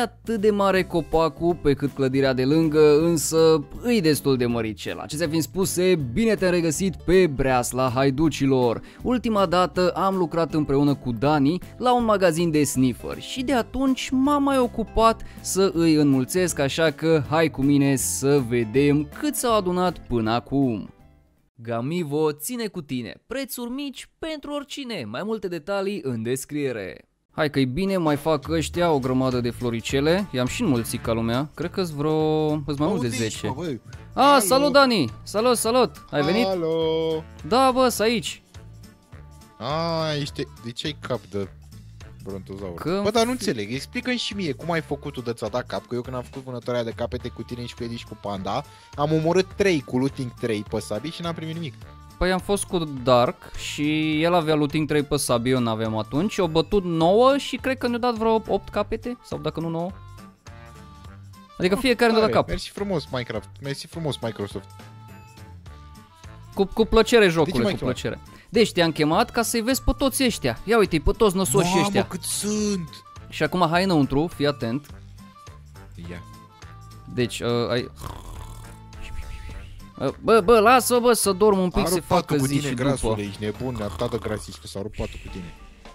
atât de mare copacul pe cât clădirea de lângă, însă îi destul de măricel. Acestea fiind spuse, bine te-am regăsit pe Breasla Haiducilor. Ultima dată am lucrat împreună cu Dani la un magazin de sniffer și de atunci m-am mai ocupat să îi înmulțesc, așa că hai cu mine să vedem cât s-au adunat până acum. Gamivo ține cu tine, prețuri mici pentru oricine, mai multe detalii în descriere. Hai că-i bine, mai fac ăștia o grămadă de floricele, i-am și înmulțit ca lumea, cred că-s mai mult de 10. Salut Dani, salut, ai venit? Alo. Da bă, sunt aici. De ce ai cap de brontozaur? Bă, dar nu înțeleg, explică-mi și mie cum ai făcut tu de ți-a dat cap, că eu când am făcut vânătoarea de capete cu tine și cu Edi și cu Panda, am omorât 3 cu looting 3 pe sabii și n-am primit nimic. Păi am fost cu Dark și el avea looting 3 pe sabii, eu n-aveam atunci, o bătut 9 și cred că ne-a dat vreo 8 capete, sau dacă nu 9. Adică fiecare ne-a dat cap. Mersi frumos Minecraft, mersi frumos Microsoft. Cu plăcere jocule, cu plăcere. Deci te-am chemat ca să-i vezi pe toți ăștia. Ia uite-i pe toți năsoși ăștia. Mamă, cât sunt! Și acum hai înăuntru, fii atent. Ia. Deci, Bă, lasă bă să dorm un pic, se facă zi și după. Grasule, ești nebun, ne-a dat de grasici că s-a rupt patul cu tine.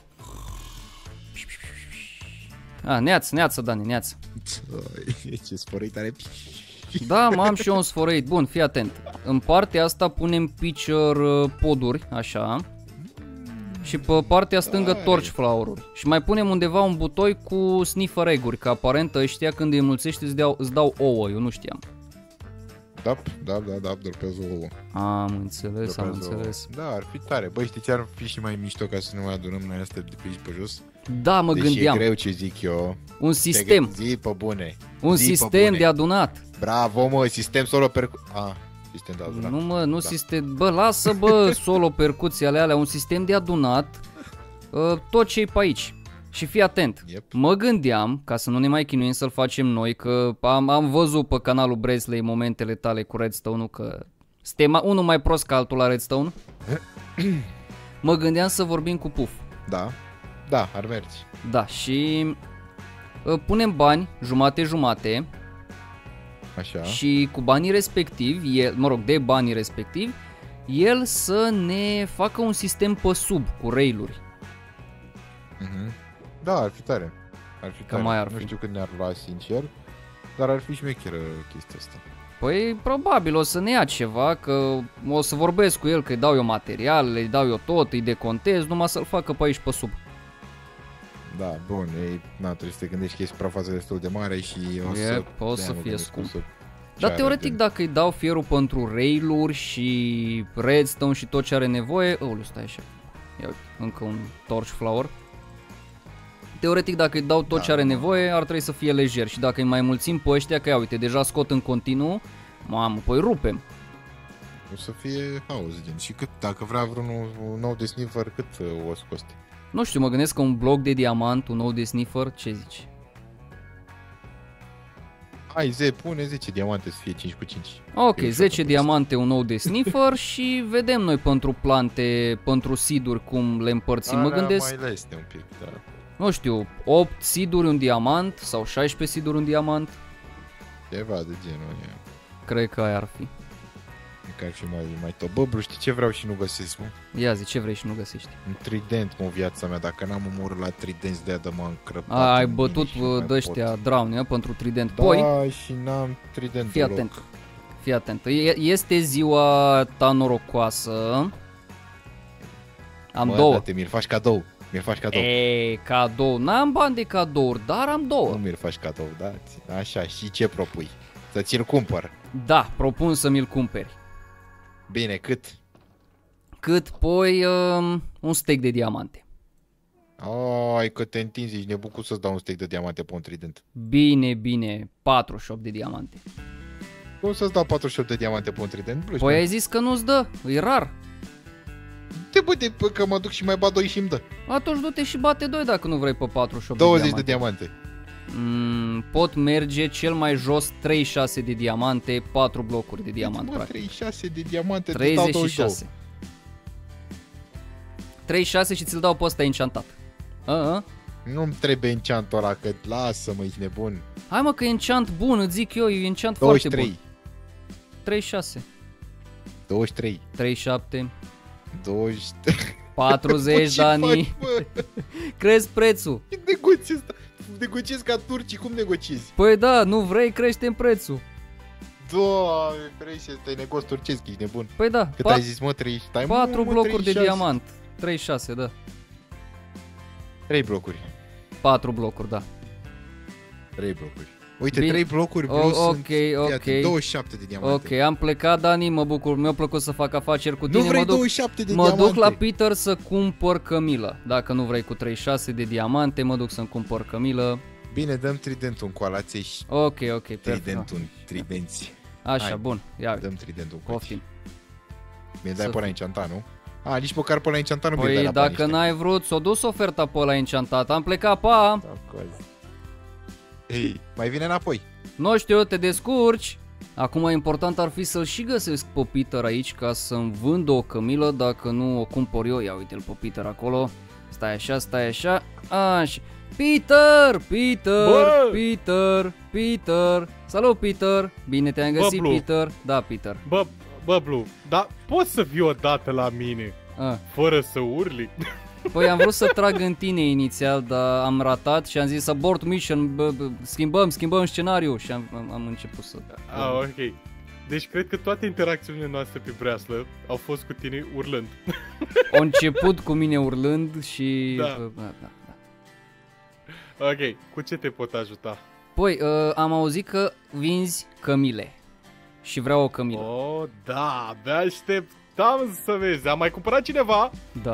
Neață, Dani, neață. Ce sfărăit are. Da, am și eu un sfărăit. Bun, fii atent. În partea asta punem pitcher poduri, așa. Și pe partea stângă torch flower-uri. Și mai punem undeva un butoi cu sniffer egg-uri, că aparent ăștia când îi înmulțești îți dau ouă, eu nu știam. Da, dropează ouă. Am înțeles. Da, ar fi tare. Băi, știi ce ar fi și mai mișto ca să nu mai adunăm noi astea de pe aici pe jos? Da, mă gândeam. E greu ce zic eu. Un sistem. Zi pe bune. Un sistem de adunat. Bravo, mă, sistem solo sistem de adunat. Nu, mă, nu sistem. Bă, lasă, bă, solo percuții alea, un sistem de adunat tot ce e pe aici. Și fii atent, mă gândeam, ca să nu ne mai chinuim să-l facem noi, că am văzut pe canalul Bresley momentele tale cu Redstone-ul, că suntem unul mai prost ca altul la Redstone. Mă gândeam să vorbim cu Puf. Da, ar merge. Da, și punem bani, jumate. Așa. Și cu banii respectivi, de banii respectivi, el să ne facă un sistem pe sub, cu railuri. Da, ar fi tare. Nu știu cât ne-ar lua, sincer, dar ar fi șmecheră chestia asta. Păi probabil o să ne ia ceva, că o să vorbesc cu el, că îi dau eu materialele, îi dau eu tot, îi decontez, numai să-l facă pe aici pe sub. Da, bun, trebuie să te gândești că e suprafața destul de mare și o să fie scump. Dar teoretic dacă îi dau fierul pentru railuri și redstone și tot ce are nevoie, stai așa. Ia uite, încă un torch flower. Teoretic dacă îi dau tot ce are nevoie, ar trebui să fie lejer. Și dacă îi mai mulțim pe ăștia, că ia uite, deja scot în continuu, mamă, păi rupem. O să fie haos, gen. Și cât, dacă vrea vreun nou de sniffer, cât o să coste? Nu știu, mă gândesc că un bloc de diamant, un nou de sniffer, ce zici? Pune 10 diamante să fie 5 cu 5. Ok, 10 diamante, un nou de sniffer și vedem noi pentru plante, pentru seed-uri cum le împărțim. Mă gândesc, mai leste un pic, da. Nu știu, 8 seed-uri un diamant sau 16 seed-uri un diamant. Ceva de genul ăia. Cred că aia ar fi. Că ar fi mai top. Bă, bro, știi ce vreau și nu găsesc, mă? Ia zi, ce vrei și nu găsești? Un trident, mă, viața mea. Dacă n-am omorât la tridenți de-aia de m-am crăpat. Ai bătut de-ăștia drown, pentru trident. Da, și n-am trident. Fii atent. Este ziua ta norocoasă. Am două. Mi-l faci cadou. Cadou. N-am bani de cadouri, dar am două. Nu mi-l faci cadou, da? Așa, și ce propui? Să ți-l cumpăr? Da, propun să mi-l cumperi. Bine, cât? Păi, un steak de diamante. Ai, că te întinzi, ești nebun, cum să-ți dau un steak de diamante pe un trident? Bine, 48 de diamante. Cum să-ți dau 48 de diamante pe un trident? Păi ai zis că nu-ți dă, e rar. Că mă duc și mai bat 2 și îmi dă. Atunci du-te și bate 2 dacă nu vrei pe 48 20 de diamante. Pot merge cel mai jos 36 de diamante, 4 blocuri de diamant. 36 de diamante, 36 și ți-l dau pe ăsta enchantat. Nu-mi trebuie enchantul ăla, că lasă-mă, ești nebun. Hai mă că e enchant bun, îți zic eu, e enchant foarte bun. 36. 23. 37. 23. 40, Dani. Crezi prețul. Negociezi ca turcii, cum negociezi? Păi da, nu vrei, crește în prețul. Doamne, vrei să te negoci turcesc, ești nebun. Păi da. Cât ai zis, mă, 30? 4 blocuri de diamant. 36, da. 3 blocuri. 4 blocuri, da. 3 blocuri. Uite, bine. 3 blocuri plus ok. 27 de diamante. Ok, am plecat, Dani, mă bucur, mi-a plăcut să fac afaceri cu tine. Nu vrei 27 de diamante? Mă duc la Peter să cumpăr cămilă. Dacă nu vrei cu 36 de diamante, mă duc să-mi cumpăr cămilă. Bine, dăm tridentul în colație și... Ok, tridentul, tridenți. Așa, hai, bun, ia. Dăm tridentul în poftim. Mi-e dai pe ăla enchantat, nu? A, nici măcar pe ăla enchantat nu mi-e dai la bani. Păi dacă n-ai vrut, s-o dus oferta pe ăla enchantat. Am plecat, pa! Ei, mai vine înapoi. Nu știu, te descurci. Acum important ar fi să-l și găsesc pe Peter aici ca să-mi vând o cămilă. Dacă nu o cumpăr eu, ia uite-l pe Peter acolo. Stai așa, stai așa. Așa. Peter. Salut, Peter. Bine te-am găsit, Peter. Da, Peter. Bă, Blue, dar poți să vii odată la mine fără să urli? Păi am vrut să trag în tine inițial, dar am ratat și am zis abort mission, schimbăm scenariu și am început să... ok. Deci cred că toate interacțiunile noastre pe breaslă au fost cu tine urlând. Au început cu mine urlând și... Da. Ok, cu ce te pot ajuta? Păi, am auzit că vinzi cămile și vreau o cămilă. Oh, da, abia așteptam să vezi. Am mai cumpărat cineva,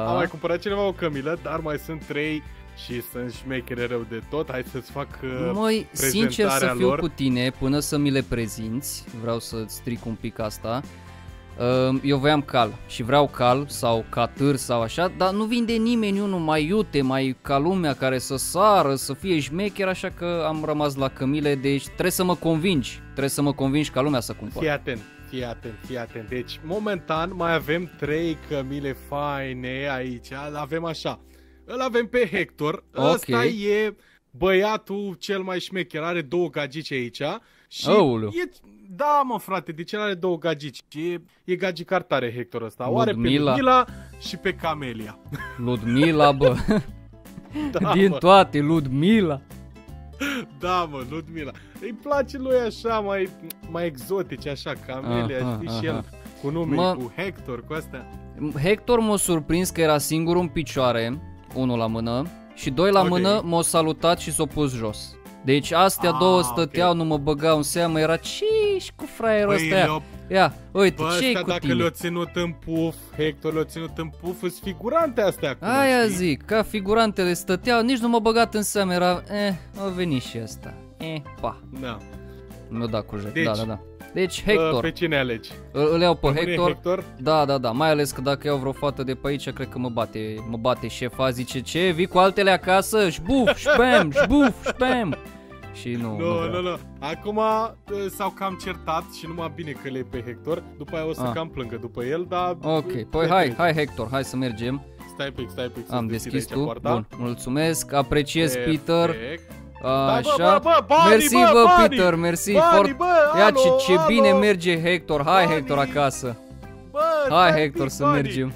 o cămilă, dar mai sunt 3 și sunt șmechere rău de tot. Hai să-ți fac Măi, sincer să fiu lor cu tine până să mi le prezinți. Vreau să-ți stric un pic asta. Eu voiam cal și vreau cal sau catâr sau așa, dar nu vinde nimeni unul mai iute, mai ca lumea, care să sară, să fie șmecher, așa că am rămas la cămile, deci trebuie să mă convingi ca lumea să cumpăr. Fii atent. Deci, momentan mai avem 3 cămile faine aici, avem așa. Îl avem pe Hector, ăsta e băiatul cel mai șmecher, are 2 gagici aici și da, mă, frate, deci el are 2 gagici. E gagicar tare Hector ăsta. O are pe Ludmila și pe Camelia. Ludmila, bă. Da, din toate, Ludmila. Da, mă, Ludmila. Îi place lui așa, mai exotice, așa, Camelia, știi, și el cu nume, cu Hector, cu astea. Hector m-a surprins că era singur în picioare, unul la mână, și 2 la mână m-a salutat și s-a pus jos. Deci astea două stăteau, nu mă băgau în seamă, era ce-și cu fraierul ăsta? Ia, uite, ce-i cu dacă tine? le-a ținut în puf, Hector le-a ținut în puf, sunt figurante astea acum. Aia zic, ca figurantele stăteau, nici nu m-a băgat în seamă, era, a venit și ăsta, pa. Da. Mi-a dat cu jet, da. Deci Hector. Pe cine alegi? Îl iau pe Hector. Da, mai ales că dacă iau vreo fată de pe aici, cred că mă bate șefa, zice ce, vii cu altele acasă, șbuf, șpam. Și nu. Acum s-au cam certat și numai bine că le pe Hector, după aia o să cam plângă după el, dar... Ok, păi hai Hector, hai să mergem. Stai pic. Am deschis tu, bun, mulțumesc, apreciez Peter. Așa. Mersi, Peter, mersi. Ia ce bine merge Hector. Hai, Hector, acasă. Hai, Hector, să mergem.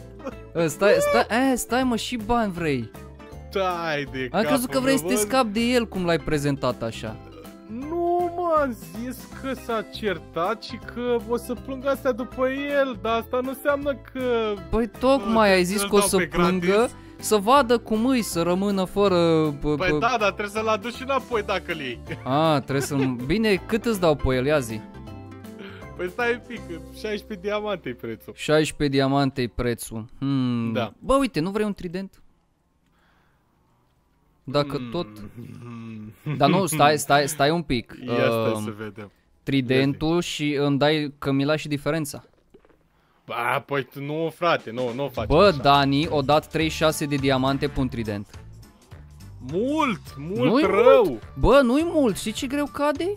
Stai, mă, și bani vrei. Am crezut că vrei să te scapi de el, cum l-ai prezentat așa. Nu, mă, am zis că s-a certat și că o să plângă astea după el, dar asta nu înseamnă că... Păi tocmai ai zis că o să plângă, să vadă cum îi, să rămână fără... Păi da, dar trebuie să-l aduci înapoi dacă îl iei. Trebuie să-l... Bine, cât îți dau pe el, ia zi. Păi stai un pic, 16 diamante-i prețul. 16 diamante-i prețul. Da. Bă, uite, nu vrei un trident? Dacă tot... Dar nu, stai un pic. Ia stai să vedem. Tridentul și îmi dai cămila și diferența. Ba, păi nu, frate, nu faci. Bă, așa. Dani, o dat 36 de diamante pe un trident. Mult rău. Bă, nu-i mult, știi ce greu cade?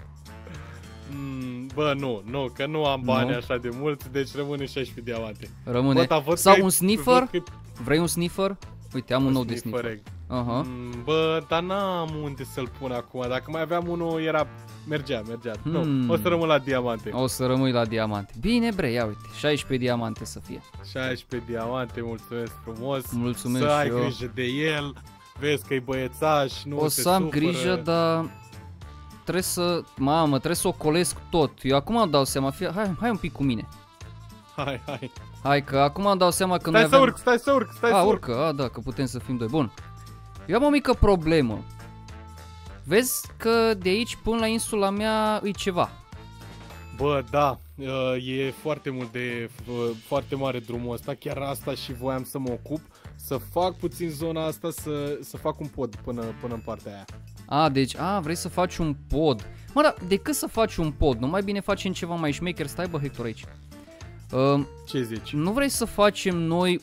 Bă, nu, că nu am bani așa de mult, deci rămâne 16 diamante. Rămâne. Sau un sniffer? Vrei un sniffer? Uite, am un nou de sniffer. Bă, dar n-am unde să-l pun acum. Dacă mai aveam unul, mergea. Nu, o să rămân la diamante. O să rămâi la diamante. Bine, bre, ia uite, 16 diamante să fie. 16 diamante, mulțumesc frumos. Mulțumesc să ai și eu. grijă de el. Vezi că e băiețaș, nu o te să am supără. grijă, dar trebuie să ocolesc tot. Eu acum îmi dau seama, hai un pic cu mine. Hai. Hai că acum îmi dau seama că Stai noi să avem... urc, stai să urc. Urcă, da, că putem să fim doi. Bun. Eu am o mică problemă. Vezi că de aici până la insula mea e ceva. Bă, da, e foarte mare drumul ăsta. Chiar asta și voiam să mă ocup. Să fac puțin zona asta, să fac un pod până în partea aia. Deci, vrei să faci un pod. Mă, dar decât să faci un pod, nu mai bine facem ceva mai șmecher? Stai, bă, Hector, aici. Ce zici? Nu vrei să facem noi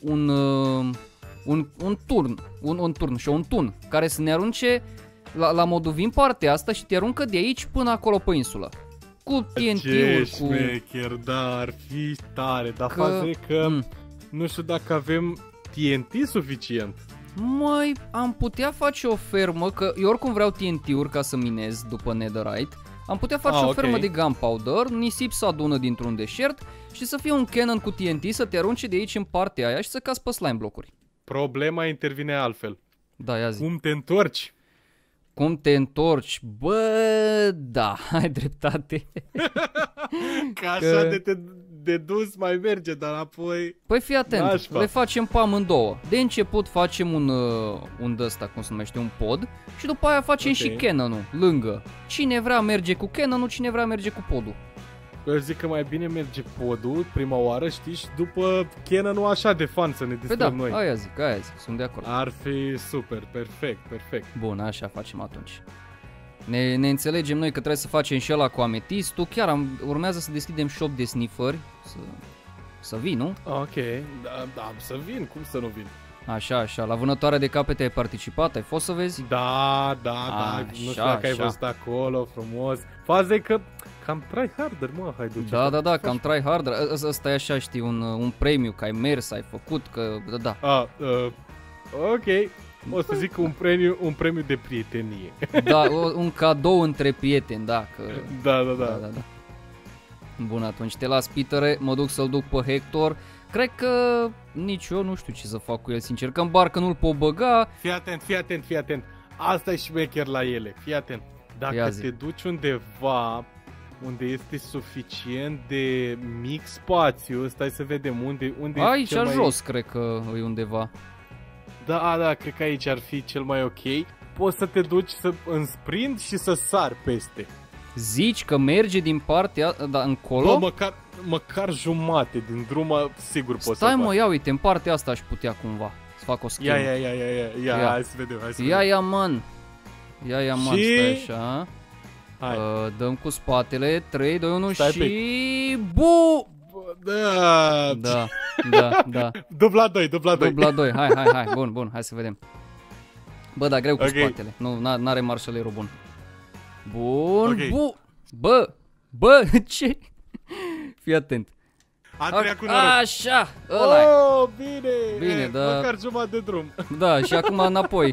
un turn și un tun care să ne arunce la modul vin partea asta și te aruncă de aici până acolo pe insulă. Cu TNT-uri, cu... șmecher, da, ar fi tare, dar faza e că nu știu dacă avem TNT suficient. Mai am putea face o fermă, că eu oricum vreau TNT-uri ca să minez după netherite. Am putea face o fermă de gunpowder, nisip să adună dintr-un deșert și să fie un cannon cu TNT să te arunce de aici în partea aia și să cazi pe slime blocuri. Problema intervine altfel. Da, ia zi. Cum te întorci? Cum te întorci? Bă, da, ai dreptate. Ca așa de dus mai merge, dar apoi... Păi fii atent, le facem pe amândouă. De început facem un d-ăsta, cum se numește, un pod. Și după aia facem și cannon-ul, lângă. Cine vrea merge cu cannon-ul, cine vrea merge cu podul. Eu zic că mai bine merge podul prima oară, știi, și după cannon-ul așa de fan să ne distrăm noi. Aia zic, sunt de acord. Ar fi super, perfect. Bun, așa facem atunci. Ne înțelegem noi că trebuie să facem și ăla cu ametistul. Chiar urmează să deschidem shop de snifferi. Să vii, nu? Ok, da, să vin, cum să nu vin? Așa, la vânătoarea de capete ai participat? Ai fost să vezi? Da, nu știu dacă ai văzut acolo, frumos. Faza e că cam tryharder, mă, hai duce. Da, cam tryharder. Ăsta e așa, știi, un premiu, că ai mers, ai făcut, că da. Ok. O să zic un premiu de prietenie. Da, un cadou între prieteni, da. Da. Bun, atunci te las, Petere, mă duc să-l duc pe Hector. Cred că nici eu nu știu ce să fac cu el, sincer, că în barcă nu-l pot băga. Fii atent. Asta e șmecher la ele, fii atent. Dacă te duci undeva unde este suficient de mic spațiu, stai să vedem unde aici jos, cred că e undeva. Da, cred că aici ar fi cel mai ok. Poți să te duci în sprint și să sari peste. Zici că merge din partea încolo? Bă, măcar jumate din drum, sigur poți să stai, mă, ia uite, în partea asta aș putea cumva să fac o schemă. Ia, hai să vedem. Ia, man. Ia, man, stai așa. Hai. Dăm cu spatele, 3, 2, 1 stai și... Bu! Da. Dubla 2. Dubla 2, hai, bun, hai să vedem. Bă, da, greu cu spatele, n-are marșalerul bun. Bun, bă, ce? Fii atent. Așa, ăla-i. Bine, da. Măcar jumătate de drum. Da, și acum înapoi.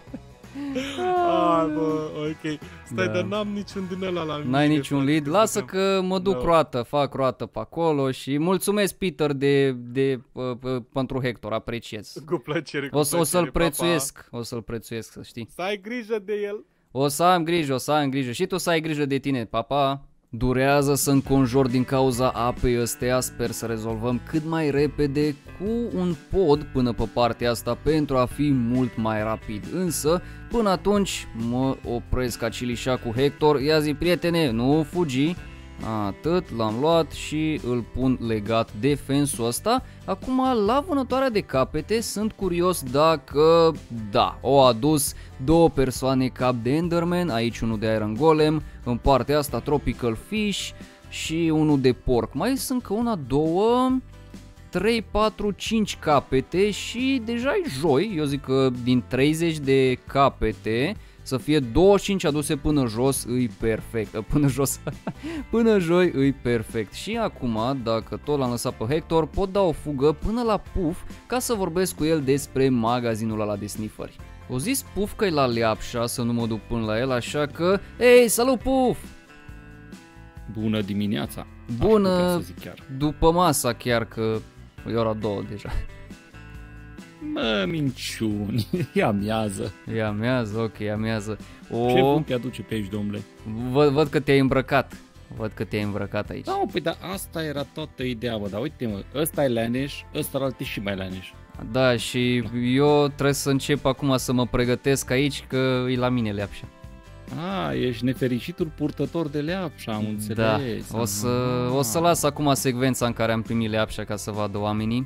Bă, ok. Stai, dar n-am niciun din ăla la mine. N-ai niciun lead? Lasă că mă duc roată, fac roată pe acolo și mulțumesc, Peter, pentru Hector, apreciez. Cu plăcere, o să-l prețuiesc, să știi. Să ai grijă de el. O să am grijă și tu să ai grijă de tine, papa. Durează să înconjur din cauza apei ăstea, sper să rezolvăm cât mai repede cu un pod până pe partea asta pentru a fi mult mai rapid. Însă, până atunci, mă opresc acilișa cu Hector, ia zi, prietene, nu fugi. Atât, l-am luat și îl pun legat de fensul ăsta. Acum, la vânătoarea de capete, sunt curios dacă, da, au adus 2 persoane cap de Enderman, aici unul de Iron Golem, în partea asta Tropical Fish și unul de porc. Mai sunt încă 1, 2, 3, 4, 5 capete și deja e joi, eu zic că din 30 de capete să fie 25 aduse până jos, îi perfect, până joi îi perfect. Și acum, dacă tot l-am lăsat pe Hector, pot da o fugă până la Puff ca să vorbesc cu el despre magazinul ăla de snifferi. O zis Puf că e la Leapșa, să nu mă duc până la el, așa că... Ei, salut Puf! Bună dimineața! Bună, după masa chiar, că e ora 2 deja. Mă, minciuni, e amiază. E amiază, ok, e amiază. Ce vânt te aduce pe aici, domnule? Văd că te-ai îmbrăcat. Văd că te-ai îmbrăcat aici. Da, păi dar asta era toată ideea, mă, dar uite mă, ăsta e leneș, ăsta alte și mai leneș. Da, și eu trebuie să încep acum să mă pregătesc aici, că e la mine Leapșa. Ești nefericitul purtător de Leapșa, am înțeles. Da, o să las acum secvența în care am primit Leapșa ca să vadă oamenii.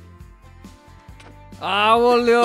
Aoleo!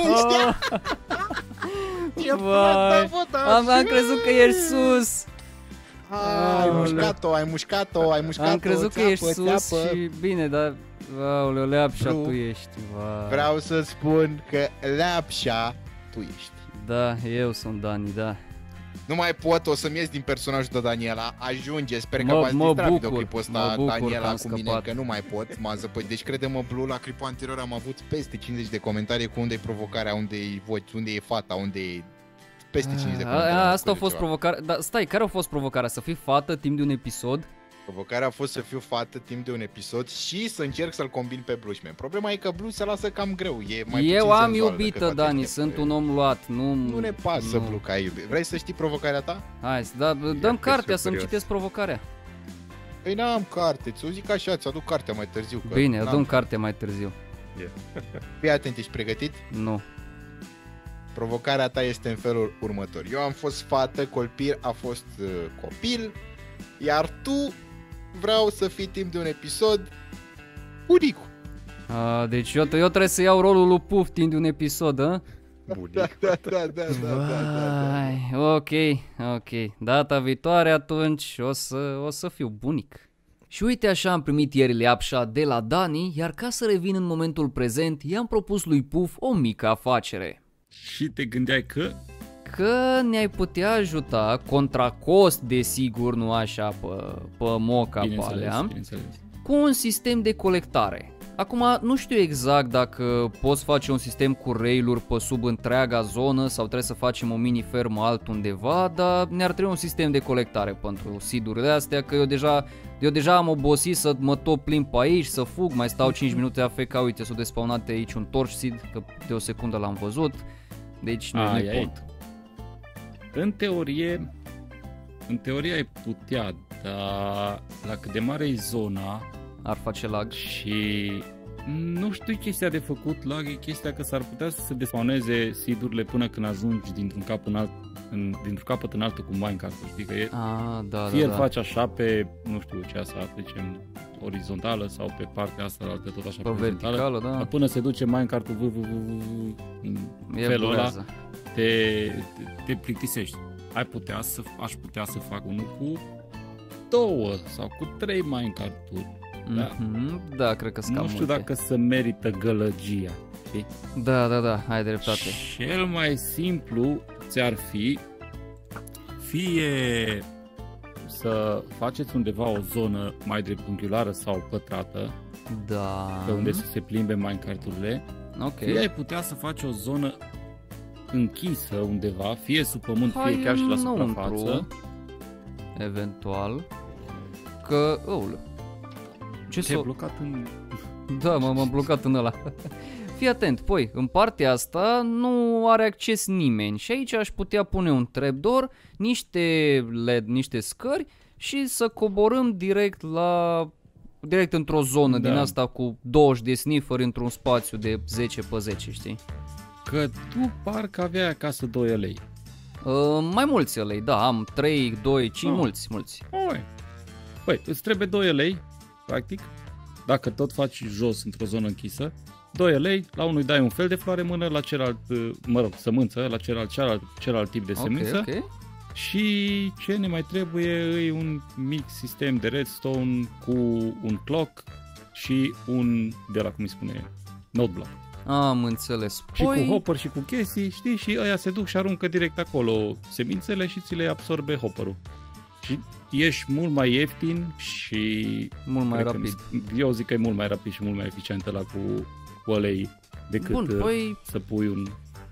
Am crezut că ești sus! Ai mușcat-o, ai mușcat-o, ai mușcat-o. Am crezut că ești sus și bine, dar... Aoleo, Leapșa, tu ești. Vreau să spun că Leapșa, tu ești. Da, eu sunt Dani, da. Nu mai pot, o să-mi ies din personajul de Daniela. Ajunge, sper că v-ați distrat videoclipul ăsta Daniela cu mine, că nu mai pot. M-a zăpărit. Deci crede-mă, Blue, la clipul anterior am avut peste 50 de comentarii cu unde e provocarea, unde e voci, unde e fata, unde e... Peste 50 de comentarii. Asta a fost provocarea. Dar stai, care a fost provocarea? Să fii fată timp de un episod? Provocarea a fost să fiu fată timp de un episod și să încerc să-l combin pe Blushman. Problema e că Blue se lasă cam greu. E mai eu am iubită, Dani, sunt un om luat. Nu ne pasă, Blue, că ai iubit. Vrei să știi provocarea ta? Hai, dăm cartea să-mi citesc provocarea. Păi n-am carte, ți-o zic așa, ți-aduc cartea mai târziu. Bine, dăm cartea mai târziu. Fii atent, ești pregătit? Nu. Provocarea ta este în felul următor. Eu am fost fată, Colpir a fost copil, iar tu vreau să fii timp de un episod bunicul. Deci eu trebuie să iau rolul lui Puf timp de un episod, da? Bunic. Da. Ok. Data viitoare atunci o să fiu bunic. Și uite așa am primit ieri Leapșa de la Dani, iar ca să revin în momentul prezent, i-am propus lui Puf o mică afacere. Și te gândeai că? Că ne-ai putea ajuta, contra cost desigur, nu așa pe moca pe alea, cu un sistem de colectare. Acum nu știu exact dacă poți face un sistem cu rail-uri pe sub întreaga zonă sau trebuie să facem o mini-fermă altundeva, dar ne-ar trebui un sistem de colectare pentru seed-urile astea, că eu deja am obosit să mă tot plimb pe aici, să fug, mai stau 5 minute AFK, uite s-a despawnat aici un torch seed, că de o secundă l-am văzut, deci nu pot. În teorie ai putea, dar la cât de mare e zona ar face lag. Și nu știu chestia de făcut lag, e chestia că s-ar putea să se despawneze seed-urile până când ajungi dintr-un capăt în altul cu minecart-ul, știi că e? Fie îl faci așa pe, nu știu ce asta, să zicem, orizontală sau pe partea asta altă tot așa pe verticală, da. Până se duce minecart-ul în felul ăla, te plictisești. Aș putea să fac unul cu 2 sau cu 3 minecart-uri. Da, cred că nu știu dacă se merită gălăgia. Știi? Da, ai dreptate. Cel mai simplu ți-ar fi fie să faceți undeva o zonă mai dreptunghiulară sau pătrată, pe unde să se plimbe minecart-urile, fie ai putea să faci o zonă închisă undeva, fie sub pământ, fie chiar și la suprafață. Eventual. Că... Ce-ai blocat în... Da, m-am blocat în ăla. Fii atent, păi, în partea asta nu are acces nimeni și aici aș putea pune un trapdoor, niște LED, niște scări și să coborâm direct într-o zonă din asta cu 20 de sniffer într-un spațiu de 10 pe 10, știi? Că tu parcă aveai acasă 2 lei. Mai mulți lei, da, am 3, 2, 5, mulți. Păi, îți trebuie 2 lei, practic, dacă tot faci jos într-o zonă închisă, 2 lei, la unul îi dai un fel de floare mână, la celălalt, sămânță, la celălalt tip de semință. Și ce ne mai trebuie e un mic sistem de redstone cu un clock și un, de la cum îi spune, node block. Am înțeles. Și cu hopper și cu chestii, știi, și ăia se duc și aruncă direct acolo semințele și ți le absorbe hopperul. Și ești mult mai ieftin și mult mai rapid. Eu zic că e mult mai rapid și mult mai eficient ăla cu ulei decât să pui un...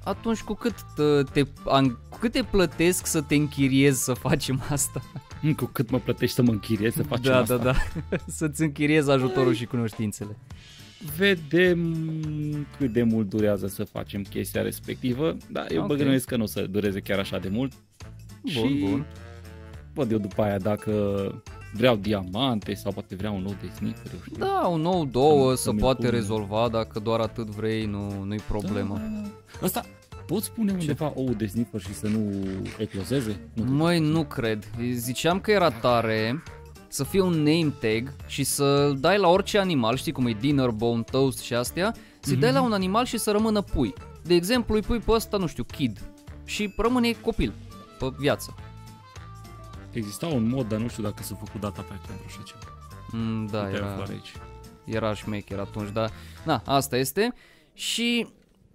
atunci cu cât te plătesc să te închiriezi să facem asta? Cu cât mă plătești să mă închiriez să facem asta? Da. Să-ți închiriezi ajutorul și cunoștințele. Vedem cât de mult durează să facem chestia respectivă, dar eu băgănuiesc că nu o să dureze chiar așa de mult. Bun. Văd eu după aia dacă vreau diamante sau poate vreau un nou de sniffer. Da, un nou 2 se poate rezolva, dacă doar atât vrei, nu-i problemă. Da. Asta poți pune undeva ou de sniffer și să nu eclozeze? Măi, nu cred. Ziceam că era tare să fie un name tag și să dai la orice animal, știi cum e dinner, bone, toast și astea, să dai la un animal și să rămână pui. De exemplu, îi pui pe ăsta, nu știu, kid și rămâne copil pe viață. Exista un mod, dar nu știu dacă s-a făcut data pentru așa ceva. Da, era șmecher atunci, dar na, asta este. Și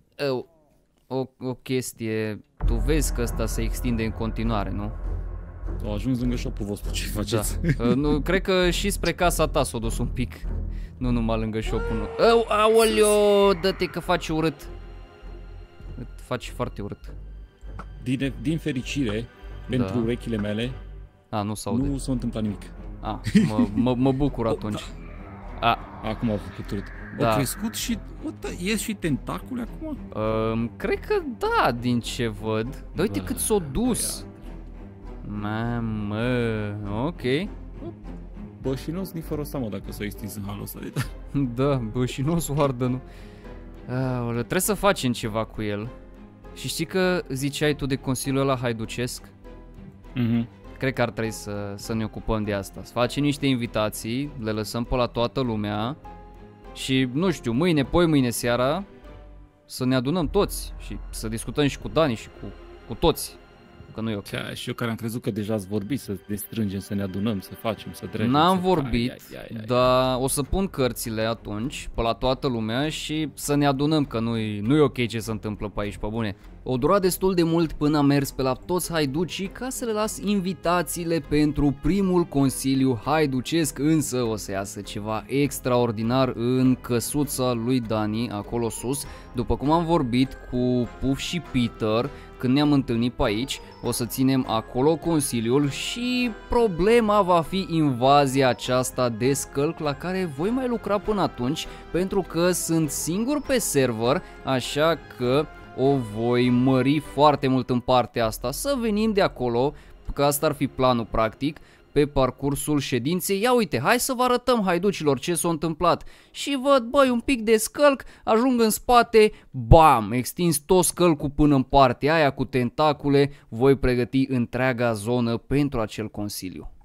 o chestie, tu vezi că ăsta se extinde în continuare, nu? Au ajuns lângă shop-ul vostru, ce faceți? Da. Nu, cred că și spre casa ta s-a dus un pic, nu numai lângă shop-ul. Aoleo, dă-te că faci urât. Faci foarte urât. Din fericire, pentru urechile mele, nu s-a întâmplat nimic. Mă bucur atunci. Acum au făcut urât. Au crescut și ies și tentacule acum? Cred că da, din ce văd. Dar uite cât s-a dus. Mamă, ok. Bășinos snifferul ăsta, mă, dacă s-a extins în halul ăsta. Da, bășinosul hardă, nu. Trebuie să facem ceva cu el. Și știi că ziceai tu de consiliul ăla haiducesc? Cred că ar trebui să ne ocupăm de asta. Să facem niște invitații, le lăsăm pe la toată lumea și, nu știu, mâine, poimâine seara să ne adunăm toți și să discutăm și cu Dani și cu toți. Că nu e ok. Și eu care am crezut că deja ați vorbit să ne strângem, să ne adunăm, să facem, să dregem. N-am vorbit, dar o să pun cărțile atunci pe la toată lumea și să ne adunăm, că nu e ok ce se întâmplă pe aici, pe bune. O dura destul de mult până am mers pe la toți haiducii ca să le las invitațiile pentru primul consiliu haiducesc, însă o să iasă ceva extraordinar în căsuța lui Dani, acolo sus. După cum am vorbit cu Puff și Peter, când ne-am întâlnit pe aici, o să ținem acolo consiliul și problema va fi invazia aceasta de scălc la care voi mai lucra până atunci, pentru că sunt singur pe server, așa că o voi mări foarte mult în partea asta, să venim de acolo, că asta ar fi planul practic, pe parcursul ședinței. Ia uite, hai să vă arătăm haiducilor ce s-a întâmplat. Și văd, băi, un pic de scălc, ajung în spate, bam, extins tot scălcul până în partea aia cu tentacule, voi pregăti întreaga zonă pentru acel consiliu.